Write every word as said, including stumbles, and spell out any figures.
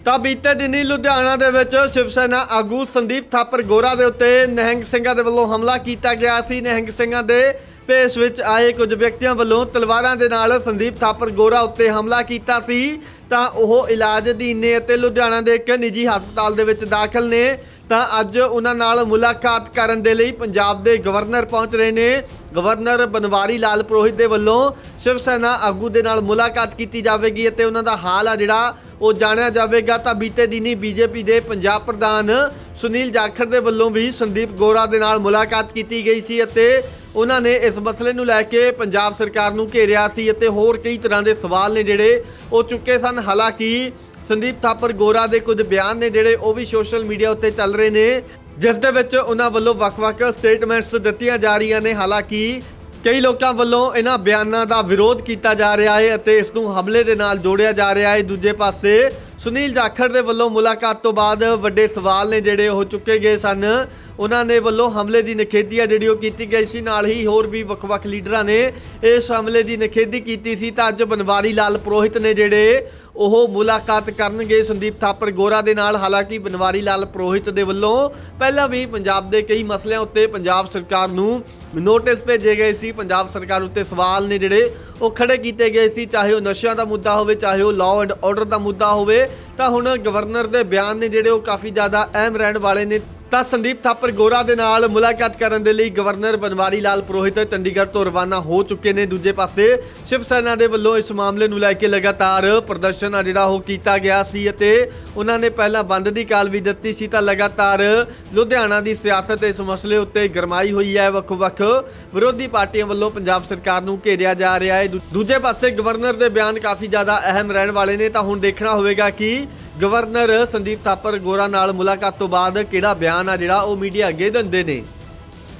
ਤਾਂ ਬੀਤੇ ਦਿਨੀ ਲੁਧਿਆਣਾ ਦੇ ਵਿੱਚ ਸ਼ਿਵ ਸੈਨਾ ਆਗੂ ਸੰਦੀਪ ਥਾਪਰ ਗੋਰਾ ਦੇ ਉੱਤੇ ਨਿਹੰਗ ਸਿੰਘਾਂ ਦੇ ਵੱਲੋਂ ਹਮਲਾ ਕੀਤਾ ਗਿਆ ਸੀ। ਨਿਹੰਗ ਸਿੰਘਾਂ ਦੇ ਭੇਸ ਵਿੱਚ ਆਏ ਕੁਝ ਵਿਅਕਤੀਆਂ ਵੱਲੋਂ ਤਲਵਾਰਾਂ ਦੇ ਨਾਲ ਸੰਦੀਪ ਥਾਪਰ ਗੋਰਾ ਉੱਤੇ ਹਮਲਾ ਕੀਤਾ ਸੀ। ਤਾਂ ਉਹ ਇਲਾਜ ਅਧੀਨ ਨੇ ਅਤੇ ਲੁਧਿਆਣਾ ਦੇ ਇੱਕ ਨਿੱਜੀ ਹਸਪਤਾਲ ਦੇ ਵਿੱਚ ਦਾਖਲ ਨੇ। ਤਾਂ ਅੱਜ ਉਹਨਾਂ ਨਾਲ ਮੁਲਾਕਾਤ ਕਰਨ ਦੇ ਲਈ ਪੰਜਾਬ ਦੇ ਗਵਰਨਰ ਪਹੁੰਚ ਰਹੇ ਨੇ। ਗਵਰਨਰ ਬਨਵਾਰੀ ਲਾਲ ਪੁਰੋਹਿਤ ਦੇ ਵੱਲੋਂ ਸ਼ਿਵ ਸੈਨਾ ਆਗੂ ਦੇ ਨਾਲ ਮੁਲਾਕਾਤ ਕੀਤੀ ਜਾਵੇਗੀ ਅਤੇ ਉਹਨਾਂ ਦਾ ਹਾਲ ਆ ਜਿਹੜਾ ਉਹ ਜਾਣਿਆ ਜਾਵੇਗਾ। ਤਾਂ ਬੀਤੇ ਦਿਨੀ ਬੀਜੇਪੀ ਦੇ ਪੰਜਾਬ ਪ੍ਰਧਾਨ ਸੁਨੀਲ ਜਾਖੜ ਦੇ ਵੱਲੋਂ ਵੀ ਸੰਦੀਪ ਗੋਰਾ ਦੇ ਨਾਲ ਮੁਲਾਕਾਤ ਕੀਤੀ ਗਈ ਸੀ ਅਤੇ ਉਹਨਾਂ ਨੇ ਇਸ ਮਸਲੇ ਨੂੰ ਲੈ ਕੇ ਪੰਜਾਬ ਸਰਕਾਰ ਨੂੰ ਘੇਰਿਆ ਸੀ ਅਤੇ ਹੋਰ ਕਈ ਤਰ੍ਹਾਂ ਦੇ ਸਵਾਲ ਨੇ ਜਿਹੜੇ ਉਹ ਚੁੱਕੇ ਸਨ। ਹਾਲਾਂਕਿ ਸੰਦੀਪ ਥਾਪਰ ਗੋਰਾ ਦੇ ਕੁਝ ਬਿਆਨ ਨੇ ਜਿਹੜੇ ਉਹ ਵੀ ਸੋਸ਼ਲ ਮੀਡੀਆ ਉੱਤੇ ਚੱਲ ਰਹੇ ਨੇ, ਜਿਸ ਦੇ ਵਿੱਚ ਉਹਨਾਂ ਵੱਲੋਂ ਵੱਖ-ਵੱਖ ਸਟੇਟਮੈਂਟਸ ਦਿੱਤੀਆਂ ਜਾ ਰਹੀਆਂ ਨੇ। ਹਾਲਾਂਕਿ ਕਈ ਲੋਕਾਂ ਵੱਲੋਂ ਇਹਨਾਂ ਬਿਆਨਾਂ ਦਾ ਵਿਰੋਧ ਕੀਤਾ ਜਾ ਰਿਹਾ ਹੈ ਅਤੇ ਇਸ ਨੂੰ ਹਮਲੇ ਦੇ ਨਾਲ ਜੋੜਿਆ ਜਾ ਰਿਹਾ ਹੈ। ਦੂਜੇ ਪਾਸੇ ਸੁਨੀਲ ਜਾਖੜ ਦੇ ਵੱਲੋਂ ਮੁਲਾਕਾਤ ਤੋਂ ਬਾਅਦ ਵੱਡੇ ਸਵਾਲ ਨੇ ਜਿਹੜੇ ਉਹ ਚੁੱਕੇ ਗਏ ਸਨ। ਉਹਨਾਂ ਨੇ ਵੱਲੋਂ ਹਮਲੇ ਦੀ ਨਿਖੇਧੀ ਆ ਜਿਹੜੀ ਉਹ ਕੀਤੀ ਗਈ ਸੀ। ਨਾਲ ਹੀ ਹੋਰ ਵੀ ਵੱਖ-ਵੱਖ ਲੀਡਰਾਂ ਨੇ ਇਸ ਹਮਲੇ ਦੀ ਨਿਖੇਧੀ ਕੀਤੀ ਸੀ। ਤਾਂ ਅੱਜ ਬਨਵਾਰੀ ਲਾਲ ਪੁਰੋਹਿਤ ਨੇ ਜਿਹੜੇ ਉਹ ਮੁਲਾਕਾਤ ਕਰਨਗੇ ਸੰਦੀਪ ਥਾਪਰ ਗੋਰਾ ਦੇ ਨਾਲ। ਹਾਲਾਂਕਿ ਬਨਵਾਰੀ ਲਾਲ ਪੁਰੋਹਿਤ ਦੇ ਵੱਲੋਂ ਪਹਿਲਾਂ ਵੀ ਪੰਜਾਬ ਦੇ ਕਈ ਮਸਲਿਆਂ ਉੱਤੇ ਪੰਜਾਬ ਸਰਕਾਰ ਨੂੰ ਨੋਟਿਸ ਭੇਜੇ ਗਏ ਸੀ। ਪੰਜਾਬ ਸਰਕਾਰ ਉੱਤੇ ਸਵਾਲ ਨੇ ਜਿਹੜੇ ਉਹ ਖੜੇ ਕੀਤੇ ਗਏ ਸੀ, ਚਾਹੇ ਉਹ ਨਸ਼ਿਆਂ ਦਾ ਮੁੱਦਾ ਹੋਵੇ, ਚਾਹੇ ਉਹ ਲਾਅ ਐਂਡ ਆਰਡਰ ਦਾ ਮੁੱਦਾ ਹੋਵੇ। ਤਾਂ ਹੁਣ ਗਵਰਨਰ ਦੇ ਬਿਆਨ ਨੇ ਜਿਹੜੇ ਉਹ ਕਾਫੀ ਜ਼ਿਆਦਾ ਅਹਿਮ ਰਹਿਣ ਵਾਲੇ ਨੇ। ਤਾਂ ਸੰਦੀਪ ਥਾਪਰ ਗੋਰਾ ਦੇ ਨਾਲ ਮੁਲਾਕਾਤ ਕਰਨ ਦੇ ਲਈ ਗਵਰਨਰ ਬਨਵਾਰੀ ਲਾਲ ਪੁਰੋਹਿਤ ਚੰਡੀਗੜ੍ਹ ਤੋਂ ਰਵਾਨਾ ਹੋ ਚੁੱਕੇ ਨੇ। ਦੂਜੇ ਪਾਸੇ ਸ਼ਿਵ ਸੈਨਾ ਦੇ ਵੱਲੋਂ ਇਸ ਮਾਮਲੇ ਨੂੰ ਲੈ ਕੇ ਲਗਾਤਾਰ ਪ੍ਰਦਰਸ਼ਨ ਆ ਜਿਹੜਾ ਉਹ ਕੀਤਾ ਗਿਆ ਸੀ ਅਤੇ ਉਹਨਾਂ ਨੇ ਪਹਿਲਾਂ ਬੰਦ ਦੀ ਕਾਲ ਵੀ ਦਿੱਤੀ ਸੀ। ਤਾਂ ਲਗਾਤਾਰ ਲੁਧਿਆਣਾ ਦੀ ਸਿਆਸਤ ਇਸ ਮਸਲੇ ਉੱਤੇ ਗਰਮਾਈ ਹੋਈ ਹੈ। ਵੱਖ-ਵੱਖ ਵਿਰੋਧੀ ਪਾਰਟੀਆਂ ਵੱਲੋਂ ਪੰਜਾਬ ਸਰਕਾਰ ਨੂੰ ਘੇਰਿਆ ਜਾ ਰਿਹਾ ਹੈ। ਦੂਜੇ ਪਾਸੇ ਗਵਰਨਰ ਦੇ ਬਿਆਨ ਕਾਫੀ ਜ਼ਿਆਦਾ ਅਹਿਮ ਰਹਿਣ ਵਾਲੇ ਨੇ। ਤਾਂ ਹੁਣ ਦੇਖਣਾ ਹੋਵੇਗਾ ਕਿ ਗਵਰਨਰ ਸੰਦੀਪ ਥਾਪਰ ਗੋਰਾ ਨਾਲ ਮੁਲਾਕਾਤ ਤੋਂ ਬਾਅਦ ਕਿਹੜਾ ਬਿਆਨ ਆ ਜਿਹੜਾ ਉਹ ਮੀਡੀਆ ਅੱਗੇ ਦਿੰਦੇ ਨੇ।